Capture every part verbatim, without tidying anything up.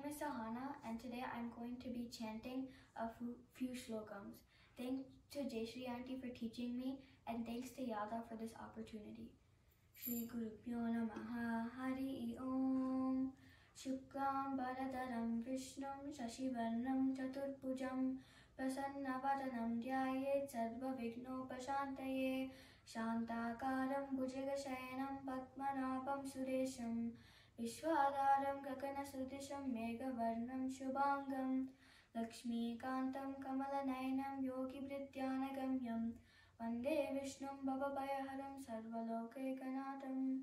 is Sahana, and today I'm going to be chanting a few shlokams. Thanks to Jayshree Auntie for teaching me, and thanks to Yada for this opportunity. Shri Gurubhyo Namaha Hari Om Shuklam Bharadaram Vishnum Shashivarnam Chaturbhujam Prasannavadanam Dhyayet Sarva Vignopashantaye Shantakaram Bhujagasayanam Padmanabham Suresham Vishwadaram Gaganasudisham Meghavarnam Shubhangam Lakshmikantam Kamalaнаянam Yogi Vridyanagamyam Vande Vishnum Bhavabhayaharam Sarvalokaikanadam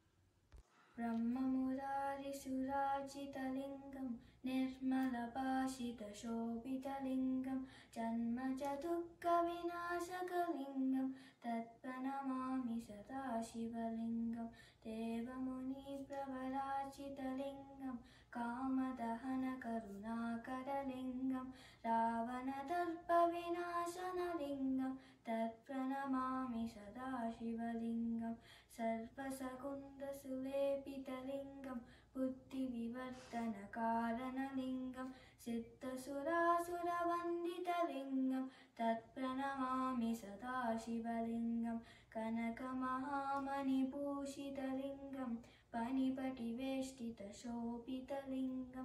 Brahmamurari Surajitalingam Nirmalabhashita Shobhitalingam Janmaja Dukkha Vinashakalingam Tatpanamami Sadashivalingam Devamuni Pravarachitaling Kamadahana Karunakaraningam Ravanadarpa Vinashanalingam Tatpranamami Sadashivalingam Sarvasakunda Sulepitalingam Buddhi Vivartana Karanalingam Siddhasura-sura-vandhitalingam Tatpranamami Sadashivalingam Kanakamahamani-bhushitalingam Panipati-veshtita-shobhitalingam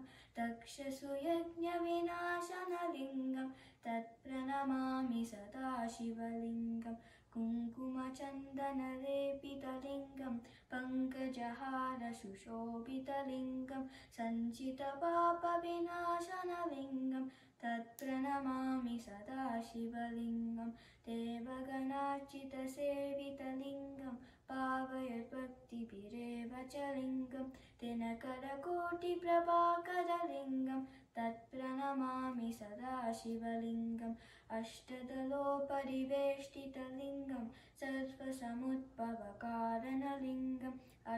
Takshasuyajna-vinashanalingam Tatpranamami Sadashivalingam Kumkumachandana-lepitalingam Pankajahara-sushobhitalingam Sanchita-papa-vinashanalingam Tatpranamami Sadashivalingam Devaganachita-sevitalingam Pavayat-bhakti-birevachalingam Dinakara-koti-prabhakaralingam Tatpranamami Sadashivalingam Ashtadalopariveštitalingam Sarvasamudbhavakaranalingam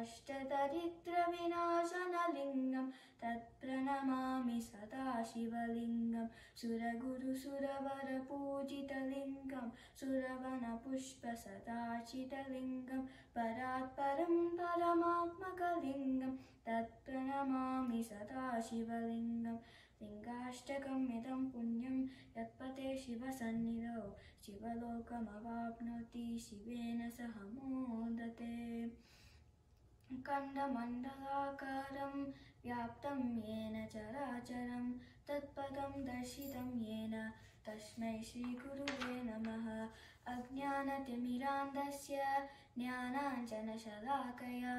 Ashtadarittra-vinashanalingam Tatpranamami Sadashivalingam Suraguru-suravara-pujitalingam Suravana-pushpa-sadachita-lingam Parat-param Paramatmakalingam Tatpranamami Sadashivalingam Lingashtakam idam punyam yatpate shiva sannidho Shivalokam avapnoti shivena sahamodate Kandamandalakaram vyaptam yena characharam Tatpadam darshitam yena Tashmai Shri Guruve Namaha Ajnanatimmirandasya Jnananjana Shalakaya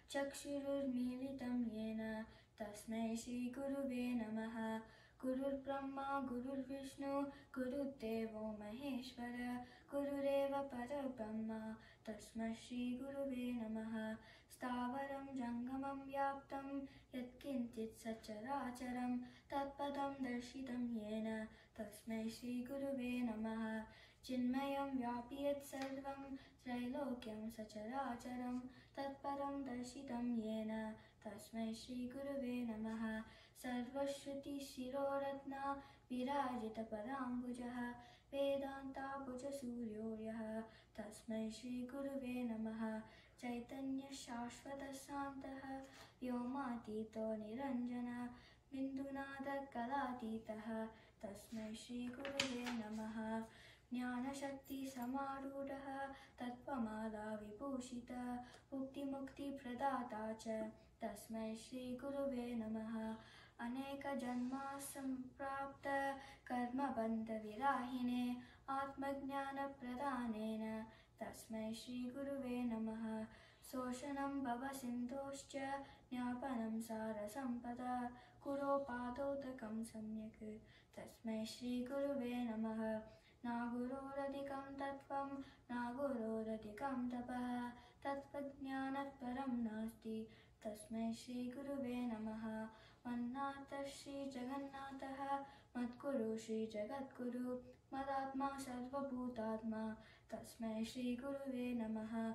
Chakshururmilitam yena Tasmai Shri Guruve Namaha Gurur Brahma Gurur Vishnu Gurur Devo Maheshwara Gurureva Parabrahma Tasmai Shri Guruve Namaha Stavaram Jangamam Vyaptam Yatkinchit Sacharacharam Tatpadam Darshitam Yena Tasmai Shri Guruve Namaha Chinmayam Vyapiyat Sarvam Trailokyam Sacharacharam Tatparam Darshitam Yena Tasmai Shri Guruve Namaha Sarvashruti Shiroratna Virajita Parambujaha Vedanta Puja Suryoryaha Tasmai Shri Guruve Namaha Chaitanya Shashvata Santaha Vyomatito Niranjana Bindunada Kalatitaha Tasmai Shri Guruve Namaha Jnana Shakti Samarudaha Tatpamala Vibhushita Mukti Mukti Pradata Cha Tasmai Shri Guruve Namaha Aneka Janma Samprapta Karma Bandha Virahine Atmajnana Pradhanena Tasmai Shri Guruve Namaha Soshanam Bhava Sindhoscha Jnapanam Sara Sampada Kuro Padotakam Samyak Tasmai Shri Guruve Namaha Naguroradikam Tattvam Naguroradikam Tapah Tattvajnanat Param Nasti Tasmai Shri Guruve Namaha Mannatha Shri Jagannatha Madguru Shri Jagadguru Madatma Sarvabhutatma Tasmai Shri Guruve Namaha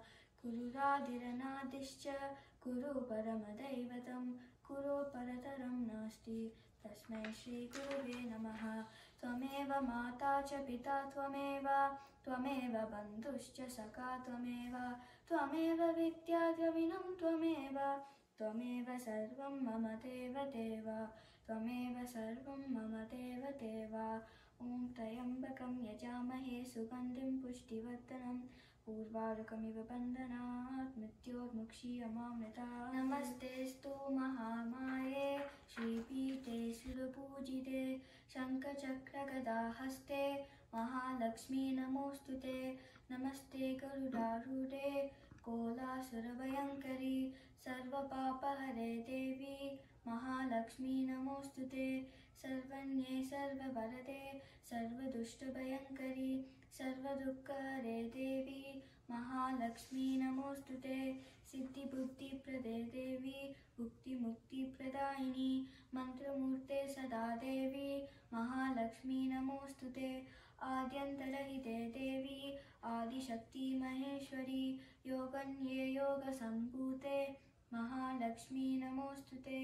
Gururadiranaadischa Guru Paramadaivatam Guru Parataram Nasti Tasmai Shri Guruve Namaha Tvameva Mata Cha Pita Tvameva Tvameva Bandhuscha Saka Tvameva Tvameva Vidya Dravinam Tvameva Tvameva Sarvam Mama Deva Deva त्वमेव सर्वं मम देवदेव। ॐ त्र्यम्बकं यजामहे सुगन्धिं पुष्टिवर्धनम् उर्वारुकमिव बन्धनात् मृत्योर्मुक्षीयमामृतात्। नमस्तेऽस्तु महामाये श्रीपीठे सुरपूजिते शङ्खचक्रगदाहस्ते महालक्ष्मी नमोऽस्तुते। नमस्ते गरुडारूढे कोलासुरभयङ्करी सर्वपापहरे देवी महालक्ष्मी नमोऽस्तुते। सर्वज्ञे सर्ववरदे सर्वदुष्टभयङ्करी सर्वदुःखहरे देवी महालक्ष्मी नमोऽस्तुते। सिद्धिबुद्धिप्रदे देवी मुक्तिमुक्तिप्रदायिनी मन्त्रमूर्ते सदा देवी महालक्ष्मी नमोऽस्तुते। आद्यन्तरहिते देवी आदिशक्ति महेश्वरी योगन्ये योगसम्भूते महालक्ष्मी नमोऽस्तुते।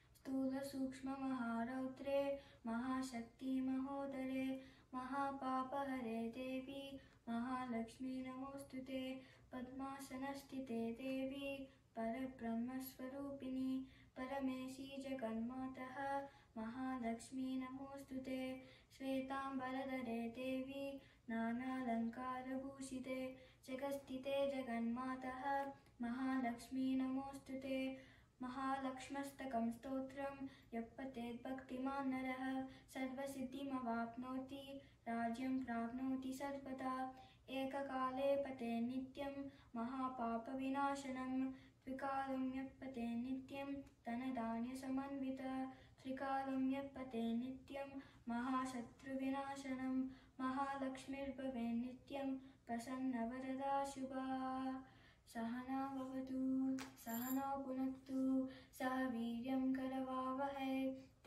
स्थूलसूक्ष्ममहारौद्रे महाशक्ति महोदरे महापापहरे देवी महालक्ष्मी नमोऽस्तुते। पद्मासनस्थिते देवी परब्रह्मस्वरूपिणी परमेशी जगन्मातः महालक्ष्मी नमोऽस्तुते। श्वेताम्बरधरे देवी नानालङ्कारभूषिते जगत्स्थिते जगन्मातः महालक्ष्मी नमोऽस्तुते। महालक्ष्म्यष्टकं स्तोत्रं यः पठेत् भक्तिमान् नरः सर्वसिद्धिमवाप्नोति राज्यं प्राप्नोति सर्वदा। एककाले पठेत् नित्यं महापापविनाशनं त्रिकालं यः पठेत् नित्यं धनधान्यसमन्वितः त्रिकालं यः पठेत् नित्यं महाशत्रुविनाशनं महालक्ष्मीर्भवेत् नित्यं प्रसन्नवरदा शुभा। सहना भवतु सहनौ भुनक्तु सह वीर्यं करवावहै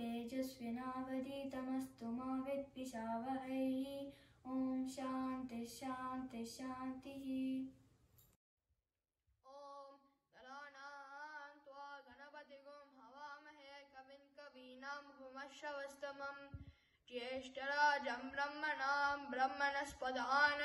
तेजस्विनावधीतमस्तु मा विद्विषावहै। ॐ शान्ति शान्ति शान्तिः। ॐ गणानां त्वा गणपतिगुं हवामहे कविं कवीनामुपमश्रवस्तमं ज्येष्ठराजं ब्रह्मणां ब्रह्मणस्पदान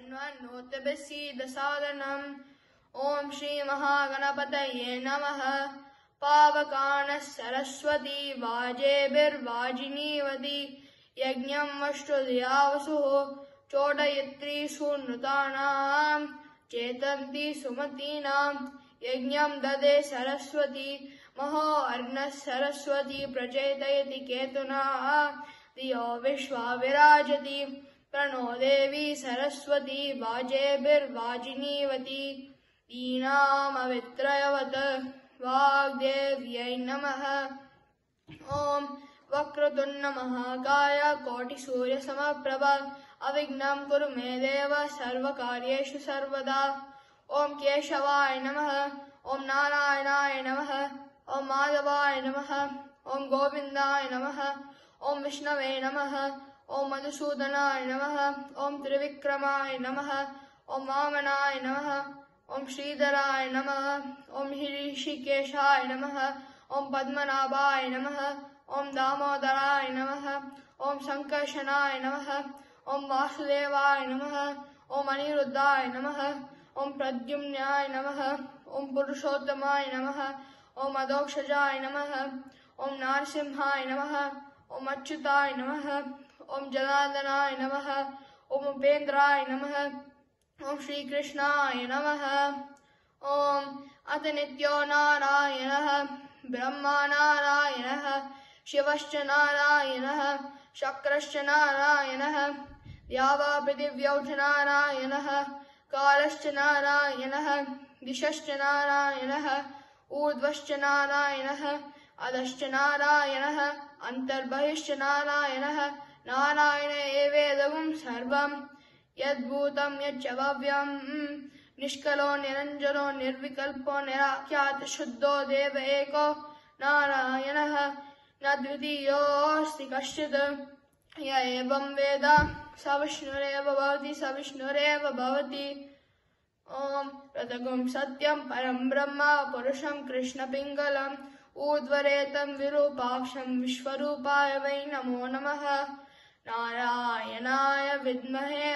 शृण्वन्नोतिभिस्सीदसादनम्। ॐ श्रीमहागणपतये नमः। पावकानः सरस्वती वाजेभिर्वाजिनीवती यज्ञं वष्टुधिया वसुः चोडयित्री सुनृतानां चेतन्ति सुमतीनां यज्ञं ददे सरस्वती महो अर्णः सरस्वती प्रचेतयति केतुना धियो विश्वा विराजति प्रणो देवी सरस्वती वाजेभिर्वाजिनीवती ईनामवित्रयवत् वाग्देव्यै नमः। ॐ वक्रतुण्डमहाकाय कोटिसूर्यसमप्रभ अविघ्नं कुरु मे देव सर्वकार्येषु सर्वदा। ॐ केशवाय नमः। ॐ नारायणाय नमः। ॐ माधवाय नमः। ॐ गोविन्दाय नमः। ॐ विष्णवे नमः। ॐ मधुसूदनाय नमः। ॐ त्रिविक्रमाय नमः। ॐ वामनाय नमः। ॐ श्रीधराय नमः। ॐ ऋषिकेशाय नमः। ॐ पद्मनाभाय नमः। ॐ दामोदराय नमः। ॐ संकर्षणाय नमः। ॐ वासुदेवाय नमः। ॐ अनिरुद्धाय नमः। ॐ प्रद्युम्नाय नमः। ॐ पुरुषोत्तमाय नमः। ॐ अधोक्षजाय नमः। ॐ नारसिंहाय नमः। ॐ अच्युताय नमः। ॐ जनार्दनाय नमः। ॐ उपेन्द्राय नमः। ॐ श्रीकृष्णाय नमः। ॐ अथ नित्यो नारायणः ब्रह्मा नारायणः शिवश्च नारायणः शक्रश्च नारायणः द्यावा पृथिव्यौ च नारायणः कालश्च नारायणः दिशश्च नारायणः ऊर्ध्वश्च नारायणः अधश्च नारायणः अन्तर्बहिश्च नारायणः नारायण एवेदं सर्वं यद्भूतं यच्च भव्यं निष्कलो निरञ्जनो निर्विकल्पो निराख्यात शुद्धो देव एको नारायणः न द्वितीयोऽस्ति कश्चित् य एवं वेद स विष्णुरेव भवति स विष्णुरेव भवति। ॐ रतगुं सत्यं परं ब्रह्म पुरुषं कृष्णपिङ्गलम् ऊर्ध्वरेतं विरूपाक्षं विश्वरूपाय वै नमो नमः। नारायणाय विद्महे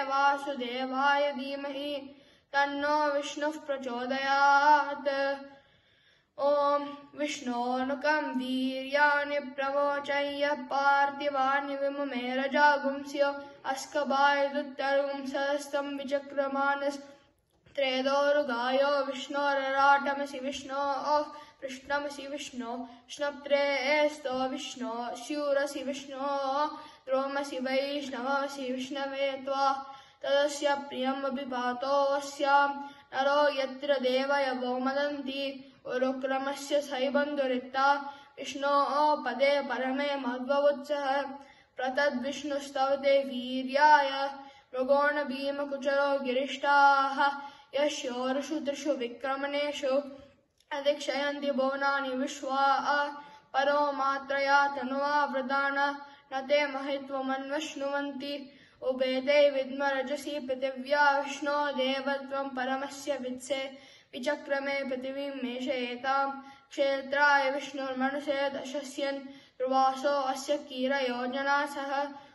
वासुदेवाय धीमहि तन्नो विष्णुः प्रचोदयात्। ॐ विष्णोनुकं वीर्याणि प्रवोचय्य पार्थिवानि विमुमे रजागुंस्य अस्कबायदुत्तरगुं सहस्तं विचक्रमानस् त्रेदोरुगायो विष्णोरराटमसि विष्णोः पृष्ठमसि विष्णो विष्णुप्त्रेस्तो विष्णो स्यूरसि विष्णो द्रोमसि वैष्णवसि विष्णवे त्वा तदस्य प्रियमभिपातोऽस्यां नरो यत्र देवयवो मदन्ति उरुक्रमस्य सैबन्धुरित्ता विष्णोः पदे परमे मध्ववुत्सः प्रतद्विष्णुस्तवते वीर्याय मृगोण भीमकुचरो गिरिष्टाः यस्योरुषु त्रिषु विक्रमणेषु अधिक्षयन्ति भुवनानि विश्वा परो मात्रया तनुवा वृदान न ते महित्वमन्वश्नुवन्ति उभेते विद्मरजसि पृथिव्या विष्णो देवत्वं परमस्य वित्से विचक्रमे पृथिवीं मेषयेतां क्षेत्राय विष्णुर्मनुषे दशस्यन् ध्रुवासो अस्य कीरयोजना सह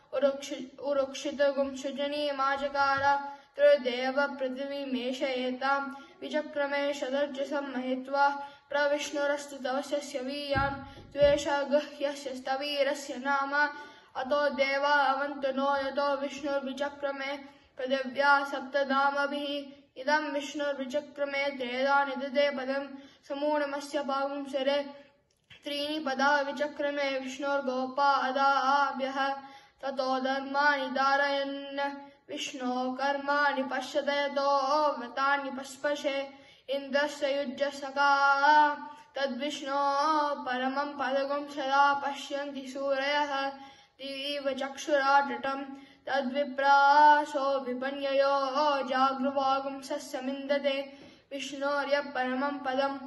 उरुक्षितगुंसुजनीमाचकार त्रिदेव पृथिवी मेषयेतां विचक्रमे शतर्जसं महित्वा प्रविष्णुरस्तु तवस्य वीयान् द्वेष गुह्यस्य स्तवीरस्य नाम अतो देवा अवन्तु नो यतो विष्णुर्विचक्रमे पृथिव्या सप्तधामभिः इदं विष्णुर्विचक्रमे त्रेधा निदते पदं समूढमस्य पागुंसरे त्रीणि पदा विचक्रमे विष्णुर्गोपा अदाभ्यः ततो धर्माणि धारयन् विष्णो कर्माणि पश्यते यतो व्रतानि पस्पशे इन्द्रस्य युज्यसखा तद्विष्णो परमं पदगुं सदा पश्यन्ति सूरयः दिवीव चक्षुराटटं तद्विप्रासो विपन्ययो जागृवागुंसस्यमिन्दते विष्णोर्य परमं पदं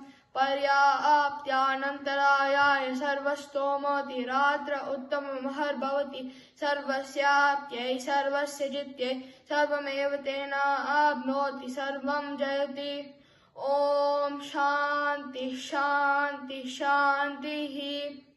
पर्याप्त्यानन्तरायाय सर्वस्तोमोतिरात्र उत्तममहर्भवति सर्वस्याप्त्यै सर्वस्य जित्यै सर्वमेव तेनाप्नोति सर्वं जयति। ॐ शान्ति शान्ति शान्तिः।